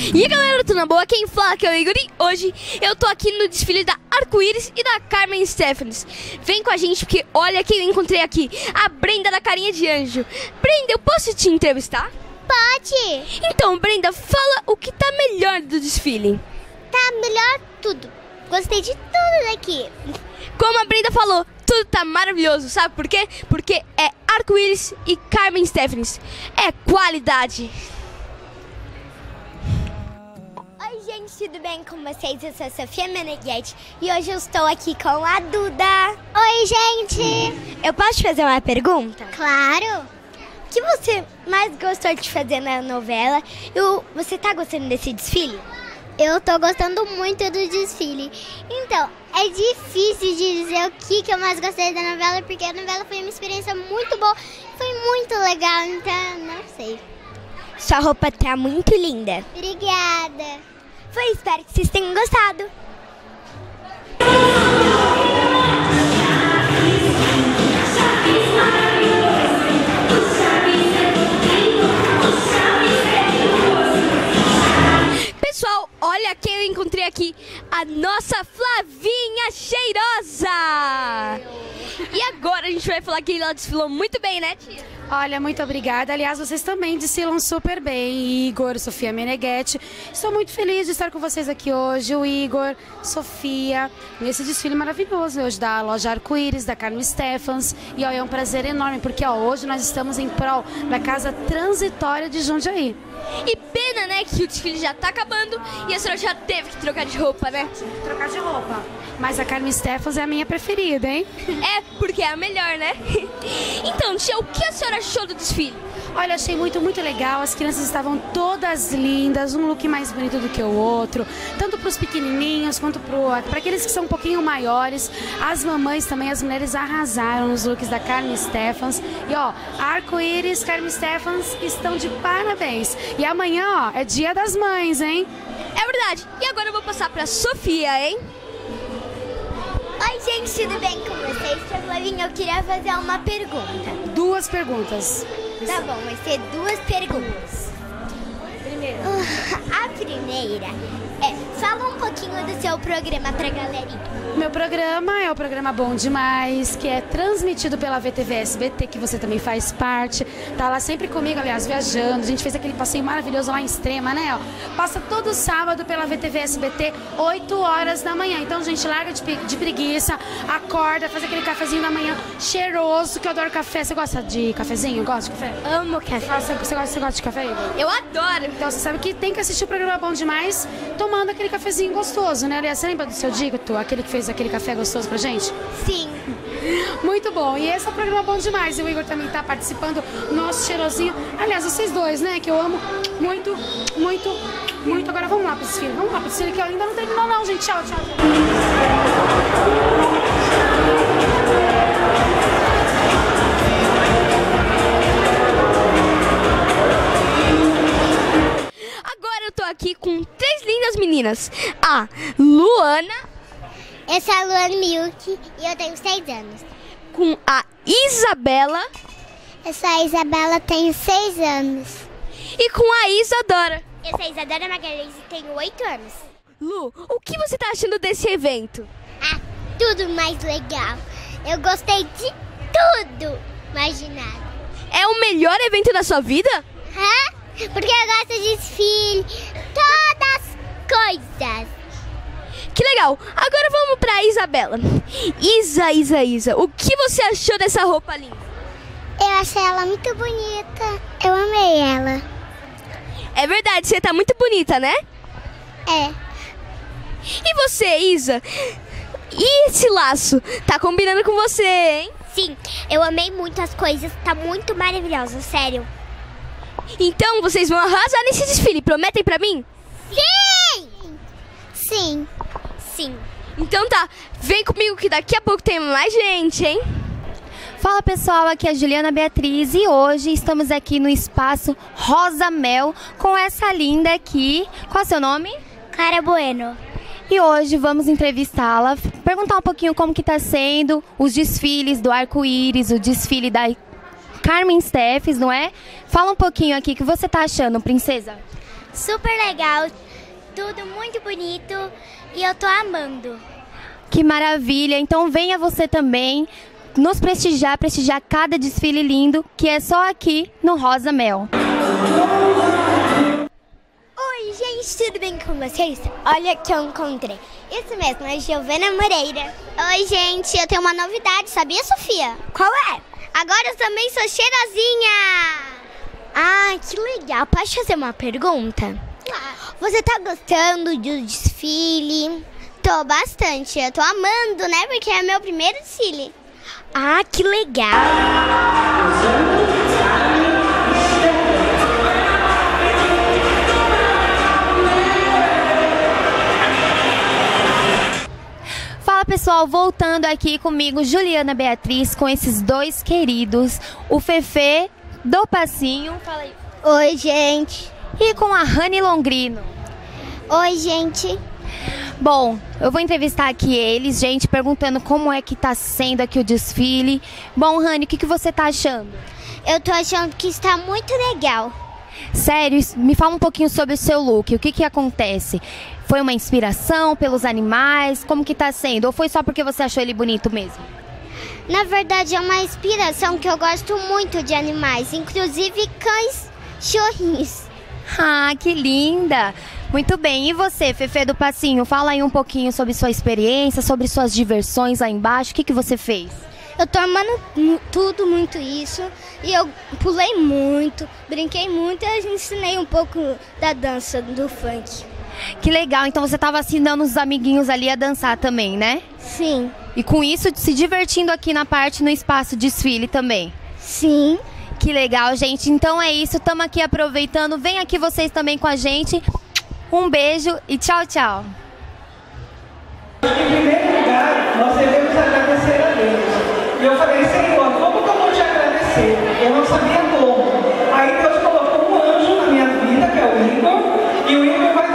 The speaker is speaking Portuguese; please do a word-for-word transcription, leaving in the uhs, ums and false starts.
E aí galera, tudo na boa? Quem fala que é o Igor e hoje eu tô aqui no desfile da Arco-Íris e da Carmen Stephens. Vem com a gente porque olha quem eu encontrei aqui, a Brenda da Carinha de Anjo. Brenda, eu posso te entrevistar? Pode! Então Brenda, fala o que tá melhor do desfile. Tá melhor tudo. Gostei de tudo daqui. Como a Brenda falou, tudo tá maravilhoso, sabe por quê? Porque é Arco-Íris e Carmen Stephens. É qualidade. Oi gente, tudo bem com vocês? Eu sou a Sofia Meneghetti e hoje eu estou aqui com a Duda. Oi gente! Eu posso te fazer uma pergunta? Claro! O que você mais gostou de fazer na novela? Eu, você tá gostando desse desfile? Eu tô gostando muito do desfile. Então, é difícil de dizer o que, que eu mais gostei da novela, porque a novela foi uma experiência muito boa, foi muito legal, então não sei. Sua roupa tá muito linda. Obrigada. Foi, espero que vocês tenham gostado. Pessoal, olha quem eu encontrei aqui, a nossa Flavinha Cheirosa! E agora a gente vai falar que ela desfilou muito bem, né, tia? Olha, muito obrigada. Aliás, vocês também desfilam super bem, Igor, Sofia Meneghetti. Estou muito feliz de estar com vocês aqui hoje, o Igor, Sofia, nesse desfile maravilhoso hoje da loja Arco-Íris, da Carmen Stephens. E ó, é um prazer enorme, porque ó, hoje nós estamos em prol da Casa Transitória de Jundiaí. E pena, né, que o desfile já tá acabando e a senhora já teve que trocar de roupa, né? Trocar de roupa. Mas a Carmen Stephens é a minha preferida, hein? É, porque é a melhor, né? Então, tia, o que a senhora achou do desfile? Olha, achei muito, muito legal. As crianças estavam todas lindas, um look mais bonito do que o outro. Tanto para os pequenininhos quanto para aqueles que são um pouquinho maiores. As mamães também, as mulheres arrasaram nos looks da Carmen Stephens. E ó, Arco-Íris, Carmen Stephens estão de parabéns. E amanhã, ó, é dia das mães, hein? É verdade. E agora eu vou passar para Sofia, hein? Oi gente, tudo bem com vocês? Tia Flavinha, eu queria fazer uma pergunta. Duas perguntas. Tá bom, vai ser duas perguntas. Primeiro. A primeira é, fala um pouquinho do seu programa pra galerinha. Meu programa é o programa Bom Demais, que é transmitido pela V T V S B T, que você também faz parte. Tá lá sempre comigo, aliás, viajando. A gente fez aquele passeio maravilhoso lá em Extrema, né? Ó, passa todo sábado pela V T V S B T, oito horas da manhã. Então, gente, larga de, de preguiça, acorda, faz aquele cafezinho da manhã cheiroso, que eu adoro café. Você gosta de cafezinho? Gosta de café? Amo café. Você gosta, você gosta, você gosta de café, Igor? Eu adoro. Então, você sabe que tem que assistir o programa Bom Demais tomando aquele cafezinho gostoso, né? Aliás, você lembra do seu Dicto, aquele que fez aquele café gostoso pra gente? Sim. Muito bom. E esse é o programa Bom Demais. E o Igor também tá participando, nosso cheirosinho. Aliás, vocês dois, né? Que eu amo muito, muito, muito. Agora vamos lá pro desfile. Vamos lá pro desfile que eu ainda não terminou não, gente. Tchau, tchau, tchau. Agora eu tô aqui com três lindas meninas. A Luana. Eu sou a Luana Milk e eu tenho seis anos. Com a Isabela. Eu sou a Isabela, tenho seis anos. E com a Isadora. Eu sou a Isadora Magalhães e tenho oito anos. Lu, o que você tá achando desse evento? Ah, tudo mais legal. Eu gostei de tudo imaginado. É o melhor evento da sua vida? Hã? Porque eu gosto de desfile, todas as coisas. Que legal. Agora vamos pra Isabela. Isa, Isa, Isa, o que você achou dessa roupa linda? Eu achei ela muito bonita. Eu amei ela. É verdade, você tá muito bonita, né? É. E você, Isa? E esse laço? Tá combinando com você, hein? Sim, eu amei muito as coisas. Tá muito maravilhoso, sério. Então vocês vão arrasar nesse desfile, prometem pra mim? Sim! Sim. Sim. Então tá, vem comigo que daqui a pouco tem mais gente, hein? Fala pessoal, aqui é a Juliana Beatriz e hoje estamos aqui no espaço Rosa Mel com essa linda aqui. Qual é o seu nome? Clara Bueno. E hoje vamos entrevistá-la, perguntar um pouquinho como que tá sendo os desfiles do Arco-Íris, o desfile da Carmen Stephens, não é? Fala um pouquinho aqui, o que você tá achando, princesa? Super legal, tudo muito bonito e eu tô amando. Que maravilha! Então venha você também nos prestigiar, prestigiar cada desfile lindo, que é só aqui no Rosa Mel. Oi, gente, tudo bem com vocês? Olha que eu encontrei. Isso mesmo, a Giovana Moreira. Oi, gente, eu tenho uma novidade, sabia, Sofia? Qual é? Agora eu também sou cheirosinha! Ah, que legal. Posso fazer uma pergunta? Claro. Você tá gostando do desfile? Tô bastante, eu tô amando, né? Porque é meu primeiro desfile. Ah, que legal! Fala pessoal, voltando aqui comigo, Juliana Beatriz, com esses dois queridos, o Fefe do Passinho. Fala aí. Oi, gente. E com a Rani Longrino. Oi, gente. Bom, eu vou entrevistar aqui eles, gente, perguntando como é que tá sendo aqui o desfile. Bom, Rani, o que, que você tá achando? Eu tô achando que está muito legal. Sério? Me fala um pouquinho sobre o seu look, o que que acontece? Foi uma inspiração pelos animais? Como que tá sendo? Ou foi só porque você achou ele bonito mesmo? Na verdade, é uma inspiração que eu gosto muito de animais, inclusive cães chorrinhos. Ah, que linda! Muito bem, e você, Fefe do Passinho? Fala aí um pouquinho sobre sua experiência, sobre suas diversões lá embaixo. O que que você fez? Eu tô amando mu- tudo muito isso, e eu pulei muito, brinquei muito e ensinei um pouco da dança, do funk. Que legal, então você estava ensinando os amiguinhos ali a dançar também, né? Sim. E com isso se divertindo aqui na parte, no espaço desfile também. Sim. Que legal, gente. Então é isso, estamos aqui aproveitando. Vem aqui vocês também com a gente. Um beijo e tchau, tchau. Em primeiro lugar, nós devemos agradecer a Deus. E eu falei, Senhor, como que eu vou te agradecer? Eu não sabia como. Aí Deus colocou um anjo na minha vida, que é o Igor, e o Igor vai